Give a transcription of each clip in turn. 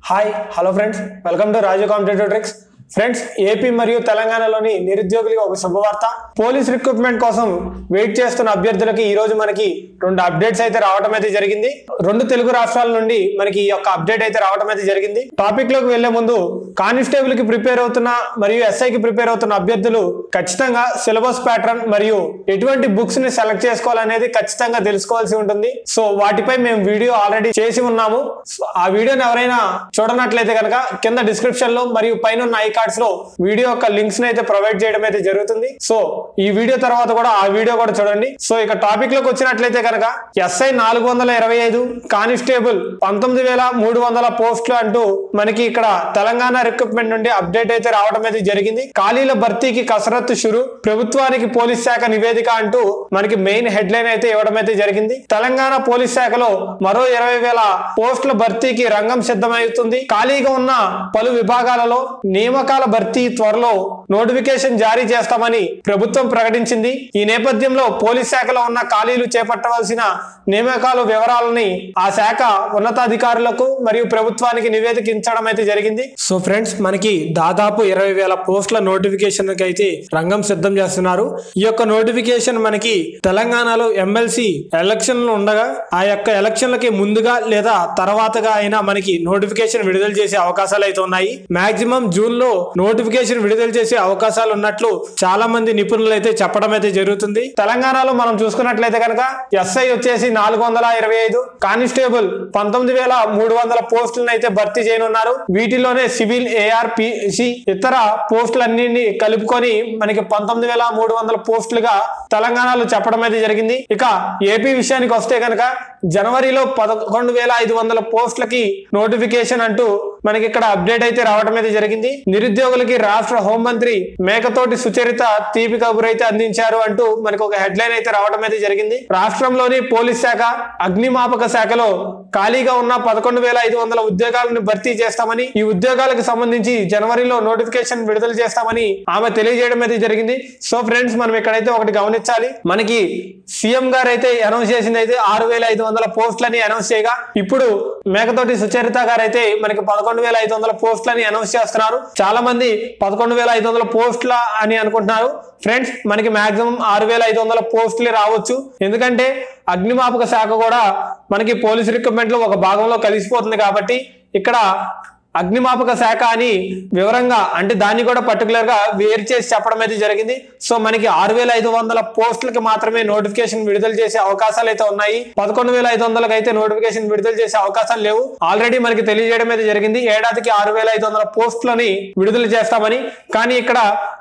Hi hello friends, welcome to Raju competitive tricks. Friends, AP మరియు తెలంగాణలోని నిరుద్యోగులకు ఒక శుభవార్త. పోలీస్ రిక్రూట్మెంట్ కోసం వెయిట్ చేస్తున్న అభ్యర్థులకి ఈ రోజు మనకి రెండు అప్డేట్స్ అయితే రావడం అయితే జరిగింది. రెండు తెలుగు రాష్ట్రాల నుండి మనకి ఈ యొక్క అప్డేట్ అయితే రావడం అయితే జరిగింది. టాపిక్ లోకి వెళ్లే ముందు కానిస్టేబుల్ కి ప్రిపేర్ అవుతున్న మరియు ఎస్ఐ కి ప్రిపేర్ అవుతున్న అభ్యర్థులు ఖచ్చితంగా సిలబస్ ప్యాటర్న్ మరియు ఎటువంటి బుక్స్ ని సెలెక్ట్ చేసుకోవాలనేది ఖచ్చితంగా తెలుసుకోవాల్సి ఉంటుంది. సో వాటిపై మేము వీడియో ఆల్రెడీ చేసి ఉన్నాము. ఆ వీడియోని ఎవరైనా చూడనట్లయితే కనుక కింద డిస్క్రిప్షన్ లో మరియు పైన కార్డ్స్ లో వీడియో యొక్క లింక్స్ ని అయితే ప్రొవైడ్ చేయడం అయితే జరుగుతుంది. సో ఈ వీడియో తర్వాత కూడా ఆ వీడియో కూడా చూడండి. సో ఇక టాపిక్ లోకి వచ్చినట్లయితే కనుక ఎస్ఐ 425, కానిస్టేబుల్ 19,300 పోస్టులు అంటూ మనకి ఇక్కడ తెలంగాణ రిక్రూట్మెంట్ నుండి అప్డేట్ అయితే రావడం అయితే జరిగింది. ఖాళీల భర్తీకి కసరత్తు షురు, ప్రభుత్వానికి పోలీస్ శాఖ నివేదిక అంటూ మనకి మెయిన్ హెడ్ లైన్ అయితే ఇవ్వడం అయితే జరిగింది. తెలంగాణ పోలీస్ శాఖలో మరో 20,000 పోస్టుల భర్తీకి రంగం సిద్ధమవుతుంది. ఖాళీగా ఉన్న పలు విభాగాలలో నియామకాల భర్తీ త్వరలో నోటిఫికేషన్ జారీ చేస్తామని ప్రభుత్వం ప్రకటించింది. ఈ నేపథ్యంలో పోలీస్ శాఖలో ఉన్న ఖాళీలు చేపట్టవలసిన నియామకాల వివరాలని ఆ శాఖ ఉన్నతాధికారులకు మరియు ప్రభుత్వానికి నివేదించడం అయితే జరిగింది. సో ఫ్రెండ్స్, మనకి దాదాపు 20,000 పోస్టుల నోటిఫికేషన్ అయితే రంగం సిద్ధం చేస్తున్నారు. ఈ యొక్క నోటిఫికేషన్ మనకి తెలంగాణలో ఎమ్మెల్సీ ఎలక్షన్లు ఉండగా ఆ యొక్క ఎలక్షన్లకి ముందుగా లేదా తర్వాతగా అయినా మనకి నోటిఫికేషన్ విడుదల చేసే అవకాశాలు అయితే ఉన్నాయి. మాక్సిమం జూన్ లో నోటిఫికేషన్ విడుదల చేసే అవకాశాలు ఉన్నట్లు చాలా మంది నిపుణులు అయితే చెప్పడం అయితే జరుగుతుంది. తెలంగాణలో మనం చూసుకున్నట్లయితే కనుక ఎస్ఐ వచ్చేసి 425, కానిస్టేబుల్ 19,300 పోస్టులను అయితే భర్తీ చేయనున్నారు. వీటిలోనే సివిల్, ఏఆర్పిసి ఇతర పోస్టులన్నింటినీ కలుపుకొని మనకి 19,300 పోస్టులుగా తెలంగాణలో చెప్పడం అయితే జరిగింది. ఇక ఏపీ విషయానికి వస్తే కనుక జనవరిలో 11,500 పోస్టులకి నోటిఫికేషన్ అంటూ మనకి ఇక్కడ అప్డేట్ అయితే రావడం అయితే జరిగింది. నిరుద్యోగులకి రాష్ట్ర హోంమంత్రి మేకతోటి సుచరిత తీపి కబురు అయితే అందించారు అంటూ మనకు ఒక హెడ్ లైన్ అయితే రావడం అయితే జరిగింది. రాష్ట్రంలోని పోలీస్ శాఖ, అగ్నిమాపక శాఖలో ఖాళీగా ఉన్న 11,500 ఉద్యోగాలను భర్తీ చేస్తామని, ఈ ఉద్యోగాలకు సంబంధించి జనవరిలో నోటిఫికేషన్ విడుదల చేస్తామని ఆమె తెలియజేయడం అయితే జరిగింది. సో ఫ్రెండ్స్, మనం ఇక్కడైతే ఒకటి గమనించాలి. మనకి సీఎం గారు అయితే అనౌన్స్ చేసింది అయితే 6,500 పోస్టులని అనౌన్స్ చేయగా, ఇప్పుడు మేకతోటి సుచరిత గారు అయితే మనకి 11,500 పోస్టులని అనౌన్స్ చేస్తున్నారు. చాలా మంది 11,500 పోస్టుల అని అనుకుంటున్నారు. ఫ్రెండ్స్, మనకి మాక్సిమం 6,500 పోస్టులే రావచ్చు. ఎందుకంటే అగ్నిమాపక శాఖ కూడా మనకి పోలీస్ రిక్రూట్మెంట్ లో ఒక భాగంలో కలిసిపోతుంది కాబట్టి ఇక్కడ అగ్నిమాపక శాఖ అని వివరంగా అంటే దాన్ని కూడా పర్టికులర్ గా వేరు చేసి చెప్పడం అయితే జరిగింది. సో మనకి 6,500 పోస్టులకి మాత్రమే నోటిఫికేషన్ విడుదల చేసే అవకాశాలు అయితే ఉన్నాయి. 11,500 అయితే నోటిఫికేషన్ విడుదల చేసే అవకాశాలు లేవు. ఆల్రెడీ మనకి తెలియజేయడం అయితే జరిగింది, ఏడాదికి 6,500 పోస్టులని విడుదల చేస్తామని. కానీ ఇక్కడ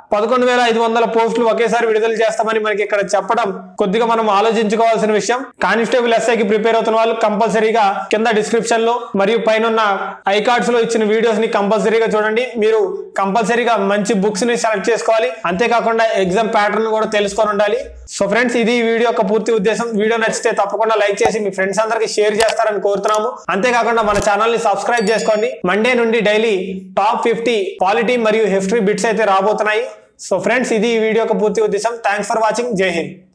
11,500 పోస్టులు ఒకేసారి విడుదల చేస్తామని మనకి ఇక్కడ చెప్పడం కొద్దిగా మనం ఆలోచించుకోవాల్సిన విషయం. కానిస్టేబుల్, ఎస్ఐకి ప్రిపేర్ అవుతున్న వాళ్ళు కంపల్సరీగా కింద డిస్క్రిప్షన్ లో మరియు పైన ఐకార్డ్స్ లో ఇచ్చిన వీడియోస్ ని కంపల్సరీగా చూడండి. మీరు కంపల్సరీగా మంచి బుక్స్ ని సెలెక్ట్ చేసుకోవాలి. అంతేకాకుండా ఎగ్జామ్ ప్యాటర్న్ కూడా తెలుసుకొని ఉండాలి. సో ఫ్రెండ్స్, ఇది ఈ వీడియో యొక్క పూర్తి ఉద్దేశం. వీడియో నచ్చితే తప్పకుండా లైక్ చేసి మీ ఫ్రెండ్స్ అందరికి షేర్ చేస్తారని కోరుతున్నాము. అంతేకాకుండా మన ఛానల్ ని సబ్స్క్రైబ్ చేసుకోండి. మండే నుండి డైలీ టాప్ 50 పాలిటీ మరియు హిస్టరీ బిట్స్ అయితే రాబోతున్నాయి. సో ఫ్రెండ్స్, ఇది ఈ వీడియో యొక్క పూర్తి ఉద్దేశం. Thanks for watching. Jai Hind.